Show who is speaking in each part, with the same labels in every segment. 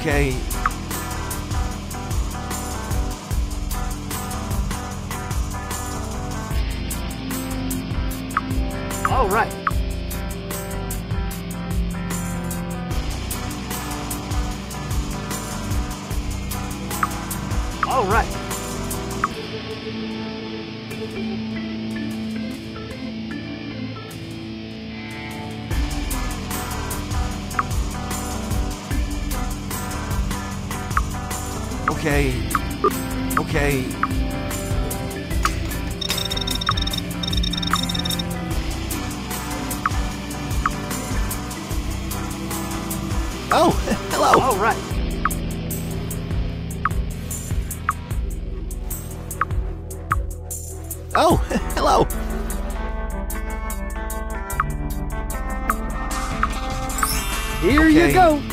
Speaker 1: Okay.
Speaker 2: All right. All right.
Speaker 1: Okay. Okay. Oh, hello.
Speaker 2: All right.
Speaker 1: Oh, hello.
Speaker 2: Here you
Speaker 1: Okay.
Speaker 2: go.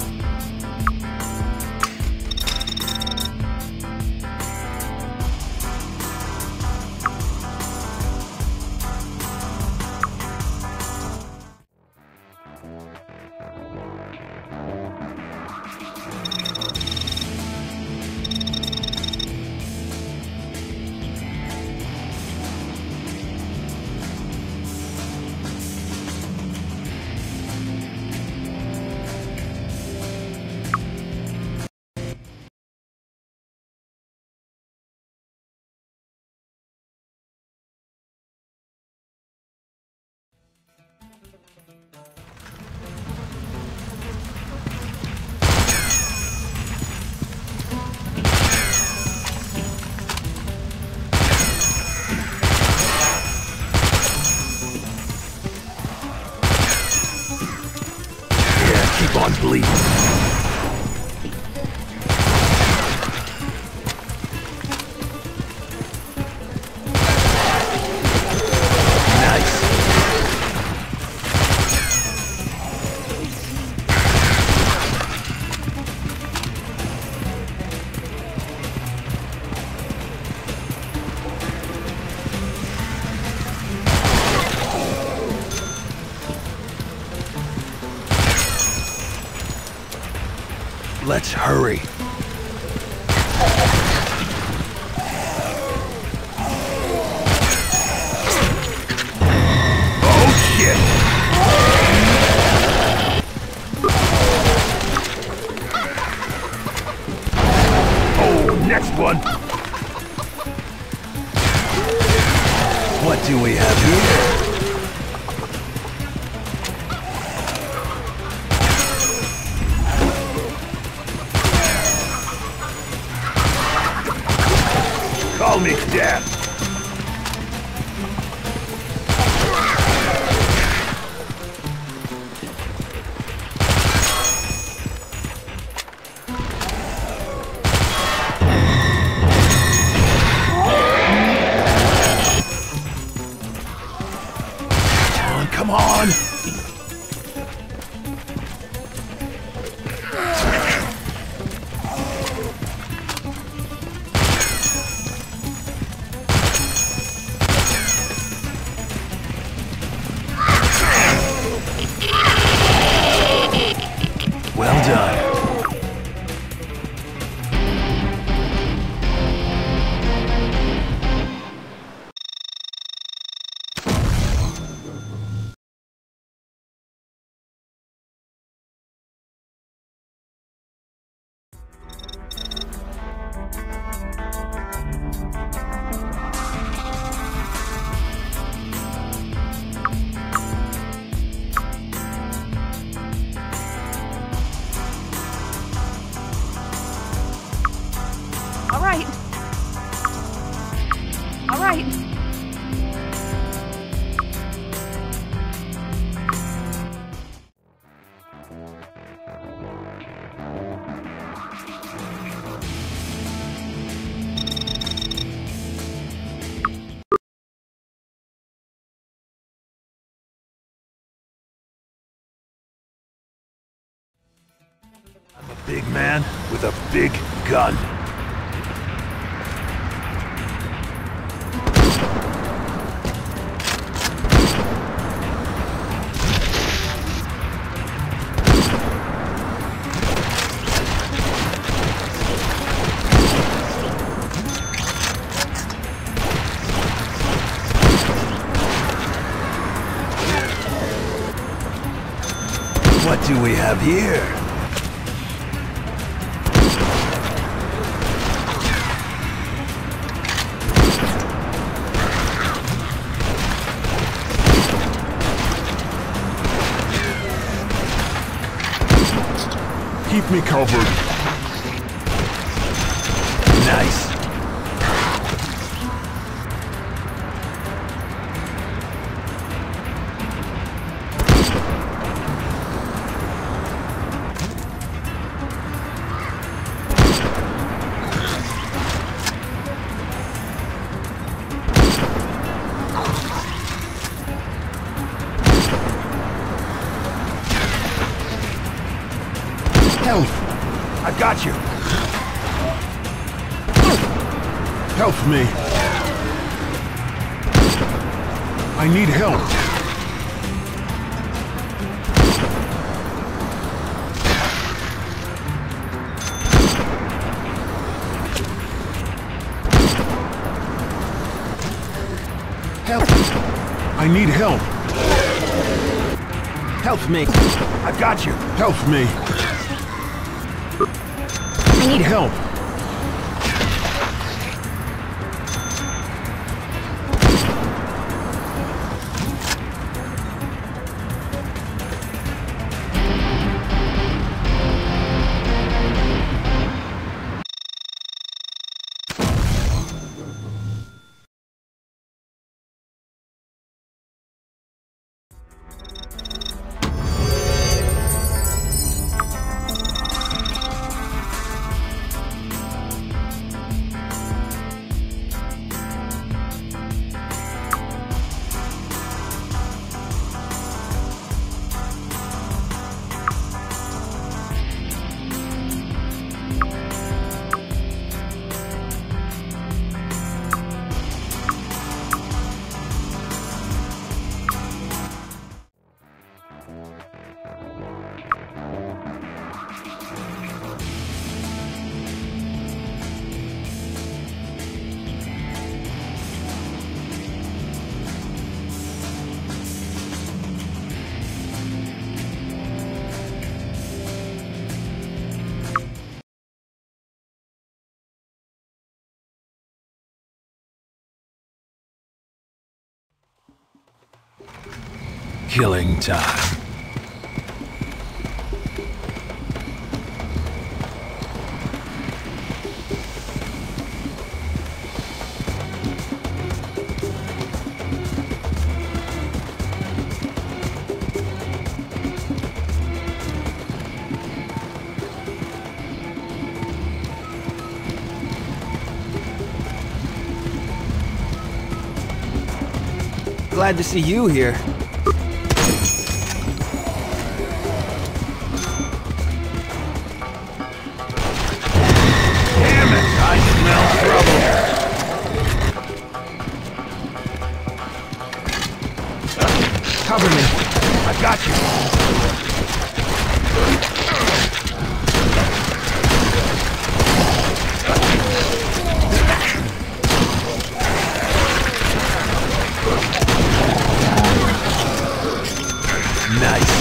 Speaker 1: Yeah, keep on bleeding. Nice. Let's hurry. Oh, shit! Oh, next one! What do we have here? Call me death! Come on! Well done.
Speaker 2: All right. All right.
Speaker 1: I'm a big man with a big gun. do we have here?
Speaker 3: Keep me covered.
Speaker 1: Nice.
Speaker 3: Help!
Speaker 1: I've got you.
Speaker 3: Help me! I need help! Help! I need help!
Speaker 1: Help me. I've got you.
Speaker 3: Help me! I need help!
Speaker 1: Killing time.
Speaker 2: Glad to see you here.
Speaker 1: Damn it! I smell trouble.
Speaker 3: Cover me!
Speaker 1: I've got you. Nice.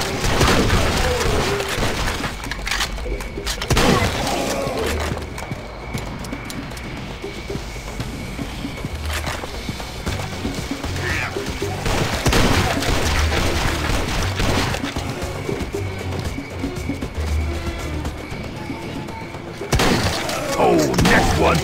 Speaker 1: Oh, next one.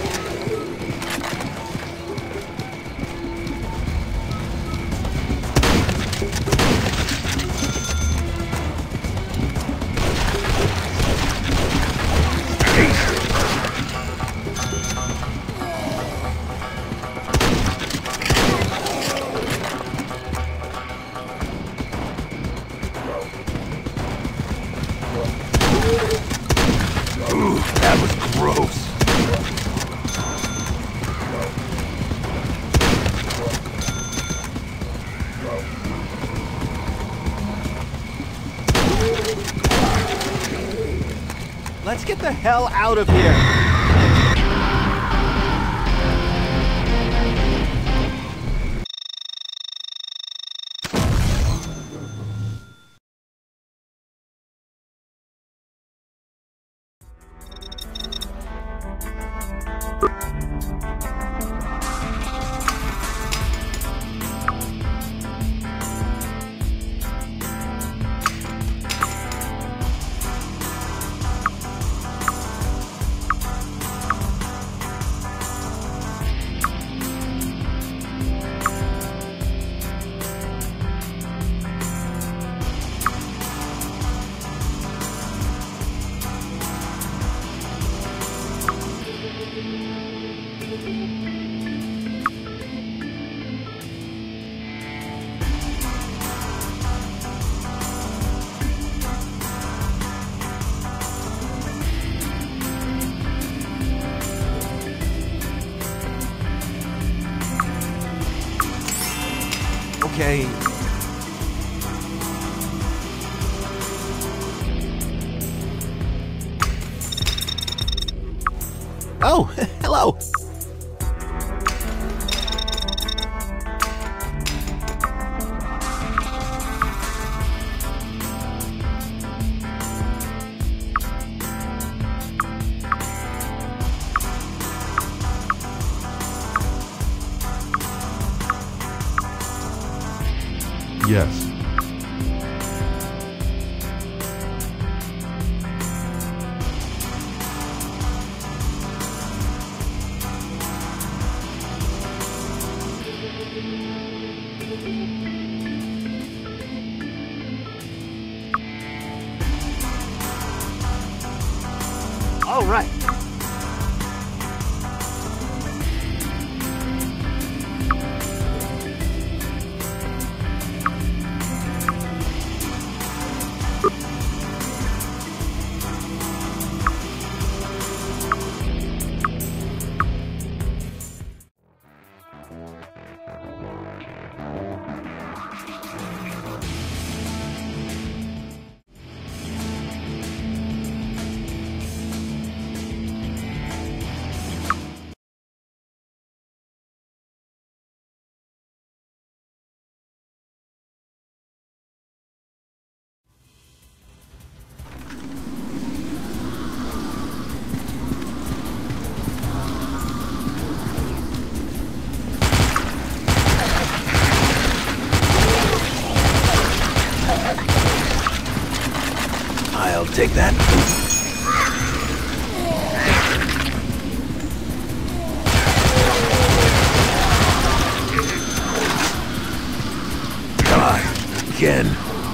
Speaker 1: Ooh, that was gross.
Speaker 2: Let's get the hell out of here. Okay. Oh, hello.
Speaker 1: Yes.
Speaker 2: All right.
Speaker 1: I'll take that. Die again.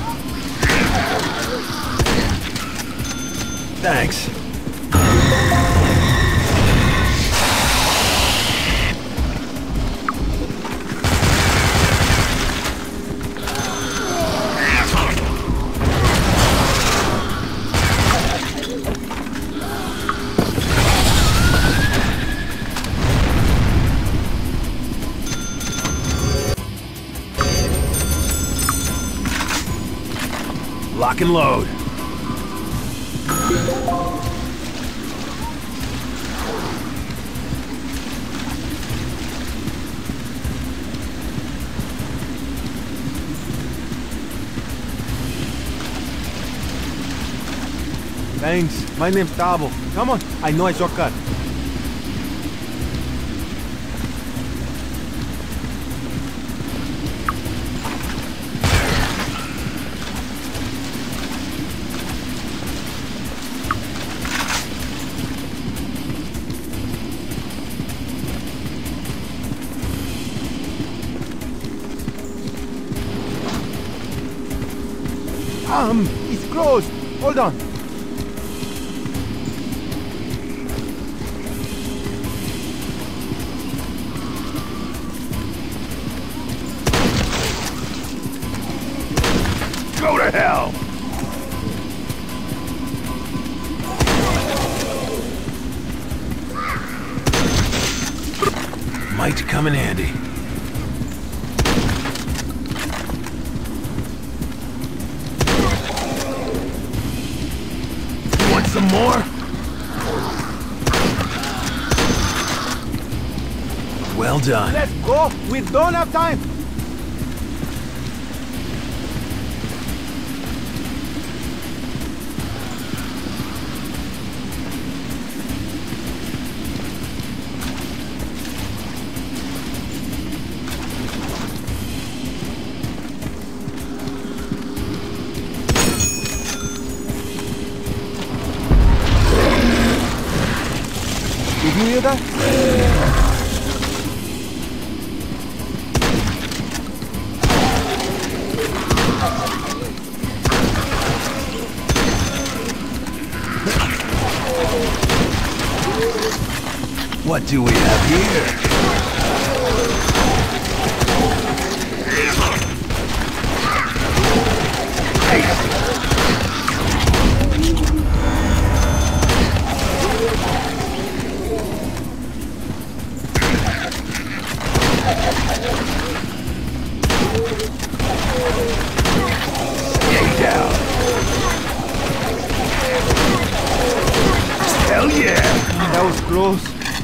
Speaker 1: Thanks. Lock and load.
Speaker 2: Thanks. My name's Tabo. Come on. I know a shortcut. It's closed. Hold on.
Speaker 1: Go to hell! Might come in handy. You want some more? Well done.
Speaker 2: Let's go. We don't have time. You hear that?
Speaker 1: What do we have here? Stay down. Hell yeah!
Speaker 2: That was close.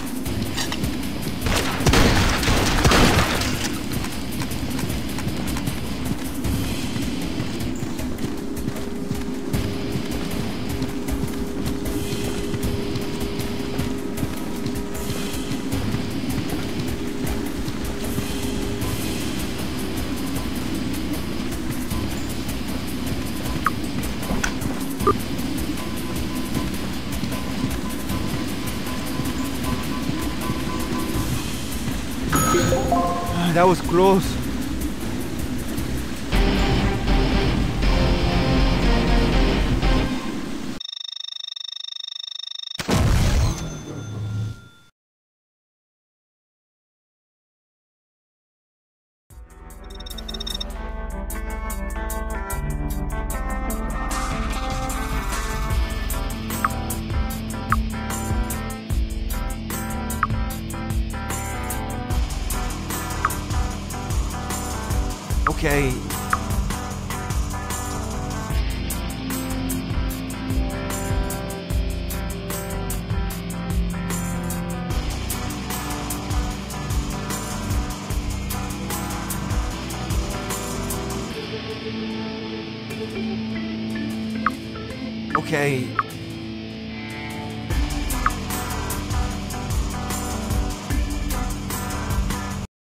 Speaker 2: That was close. Okay. Okay.